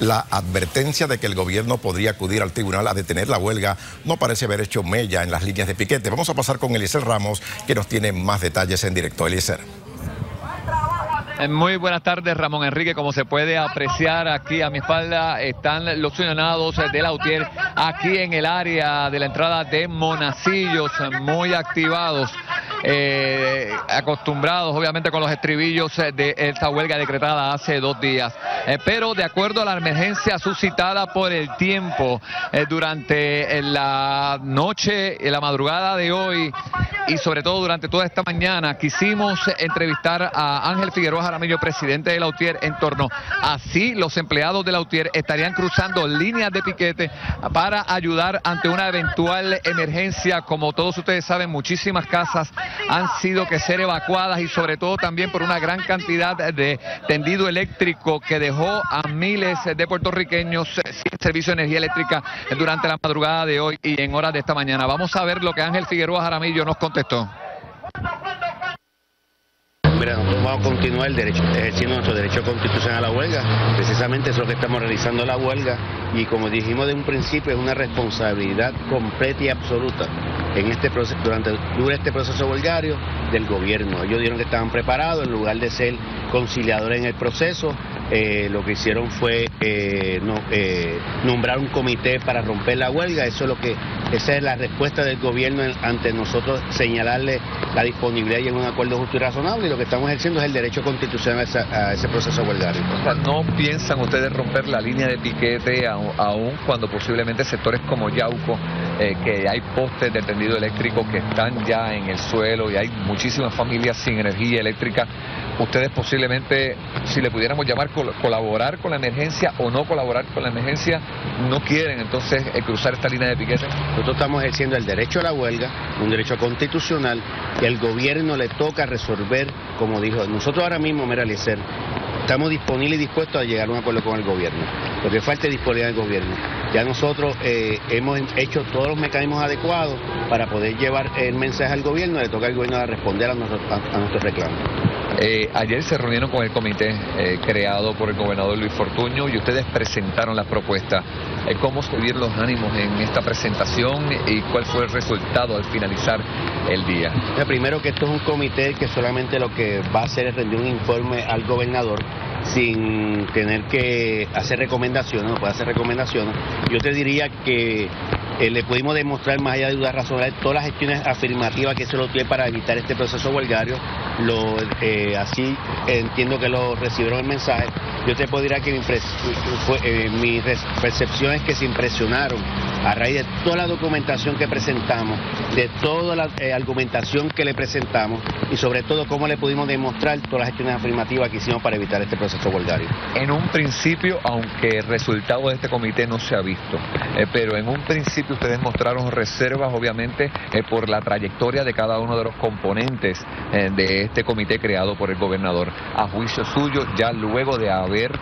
La advertencia de que el gobierno podría acudir al tribunal a detener la huelga no parece haber hecho mella en las líneas de piquete. Vamos a pasar con Eliezer Ramos, que nos tiene más detalles en directo. Eliezer. Muy buenas tardes, Ramón Enrique. Como se puede apreciar aquí a mi espalda están los ciudadanos de Lautier aquí en el área de la entrada de Monacillos, muy activados, acostumbrados obviamente con los estribillos de esta huelga decretada hace 2 días. Pero de acuerdo a la emergencia suscitada por el tiempo durante la noche, la madrugada de hoy y sobre todo durante toda esta mañana, quisimos entrevistar a Ángel Figueroa Jaramillo, presidente de Lautier, en torno a si los empleados de Lautier estarían cruzando líneas de piquete para ayudar ante una eventual emergencia. Como todos ustedes saben, muchísimas casas han sido que ser evacuadas y sobre todo también por una gran cantidad de tendido eléctrico que dejó a miles de puertorriqueños sin servicio de energía eléctrica durante la madrugada de hoy y en horas de esta mañana. Vamos a ver lo que Ángel Figueroa Jaramillo nos contestó. Mira, nosotros vamos a continuar ejerciendo nuestro derecho constitucional a la huelga. Precisamente eso es lo que estamos realizando, la huelga, y como dijimos de un principio, es una responsabilidad completa y absoluta en este proceso, durante este proceso huelgario del gobierno. Ellos dijeron que estaban preparados, en lugar de ser conciliadores en el proceso, lo que hicieron fue nombrar un comité para romper la huelga. Esa es la respuesta del gobierno ante nosotros señalarle la disponibilidad y en un acuerdo justo y razonable, y lo que estamos ejerciendo es el derecho constitucional a ese proceso huelgario. O sea, ¿no piensan ustedes romper la línea de piquete aún cuando posiblemente sectores como Yauco, que hay postes de tendido eléctrico que están ya en el suelo y hay muchísimas familias sin energía eléctrica? Ustedes posiblemente, si le pudiéramos llamar colaborar con la emergencia o no colaborar con la emergencia, no quieren entonces cruzar esta línea de piquete. Nosotros estamos ejerciendo el derecho a la huelga, un derecho constitucional, que al gobierno le toca resolver, como dijo. Nosotros ahora mismo, mira, Eliezer, estamos disponibles y dispuestos a llegar a un acuerdo con el gobierno. Lo que falta es disponibilidad del gobierno. Ya nosotros hemos hecho todos los mecanismos adecuados para poder llevar el mensaje al gobierno, le toca al gobierno a responder a nuestros reclamos. Ayer se reunieron con el comité creado por el gobernador Luis Fortuño y ustedes presentaron las propuestas. ¿Cómo se vieron los ánimos en esta presentación y cuál fue el resultado al finalizar el día? Primero, que esto es un comité que solamente lo que va a hacer es rendir un informe al gobernador sin tener que hacer recomendaciones, no puede hacer recomendaciones. Yo te diría que le pudimos demostrar, más allá de dudas razonables, todas las gestiones afirmativas que se lo tiene para evitar este proceso huelgario. Así entiendo que lo recibieron el mensaje. Yo te puedo decir que mi percepción es que se impresionaron a raíz de toda la documentación que presentamos, de toda la argumentación que le presentamos y sobre todo cómo le pudimos demostrar todas las gestiones afirmativas que hicimos para evitar este proceso huelgario. En un principio, aunque el resultado de este comité no se ha visto, pero en un principio ustedes mostraron reservas, obviamente, por la trayectoria de cada uno de los componentes de este comité creado por el gobernador. A juicio suyo, ya luego de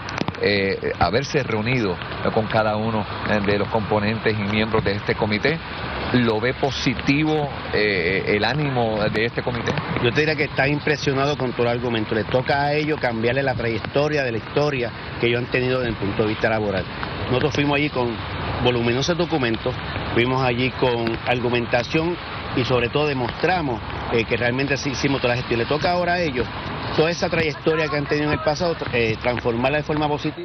haberse reunido con cada uno de los componentes y miembros de este comité, ¿lo ve positivo el ánimo de este comité? Yo te diría que está impresionado con todo el argumento. Le toca a ellos cambiarle la trayectoria de la historia que ellos han tenido desde el punto de vista laboral. Nosotros fuimos allí con voluminosos documentos, fuimos allí con argumentación y sobre todo demostramos que realmente sí hicimos toda la gestión. Le toca ahora a ellos toda esa trayectoria que han tenido en el pasado, transformarla de forma positiva.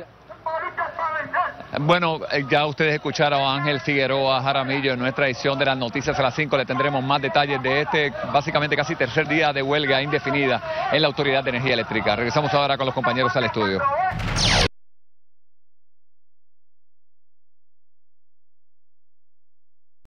Bueno, ya ustedes escucharon a Ángel Figueroa Jaramillo en nuestra edición de las noticias a las 5. Le tendremos más detalles de este básicamente casi tercer día de huelga indefinida en la Autoridad de Energía Eléctrica. Regresamos ahora con los compañeros al estudio.